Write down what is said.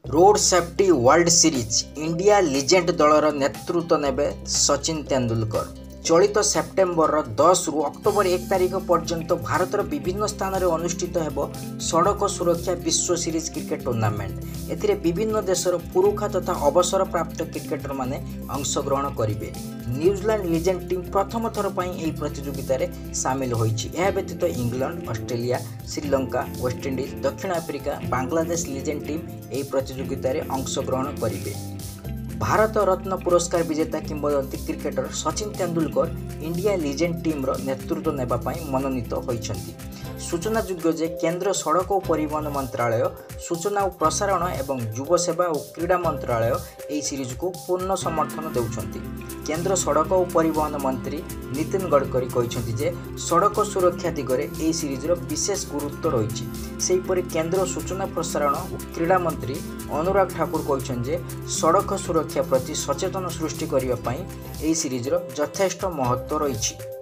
Road safety world series India legend दलर नेतृत्व नेबे सचिन तेंदुलकर। चलित सेप्टेम्बर 10 रु अक्टोबर 1 तारिख पर्यंत भारतर विभिन्न स्थान में अनुष्ठित हेबो सड़क सुरक्षा विश्व सीरीज क्रिकेट टूर्नामेंट। एथिरे विभिन्न देशर पुरुखा तथा अवसर प्राप्त क्रिकेटर माने अंशग्रहण करिवे। न्यूजीलैंड लिजेंड टीम प्रथम थर पई एही प्रतियोगिता रे शामिल होईछि। एहा व्यतीत इंग्लैंड, ऑस्ट्रेलिया, श्रीलंका, वेस्टइंडीज, दक्षिण अफ्रीका, बांग्लादेश लिजेंड टीम एही प्रतियोगिता रे अंशग्रहण करिवे। भारत रत्न पुरस्कार विजेता किंवदंती cricketer Sachin Tendulkar India legend team रो नेतृत्व नेबा पई मनोनीत होइछन्ति। सूचनायोग्य जे केंद्र सड़क और परिवहन मंत्रालय, सूचना और प्रसारण एवं युव सेवा और क्रीड़ा मंत्रालय एही सीरीज को पूर्ण समर्थन देउछन्ति। केंद्र सड़क और परिवहन मंत्री नितिन गडकरी कहिछन्ति जे सड़क सुरक्षा दिगरे एही सीरीज रो विशेष गुरुत्व रहिछि। सेहिपरि केंद्र सूचना प्रसारण और क्रीड़ा मंत्री अनुराग ठाकुर कहिछन् जे सड़क सुरक्षा प्रति सचेतन सृष्टि करिवा पई एही सीरीज रो यथेष्ट महत्व रहिछि।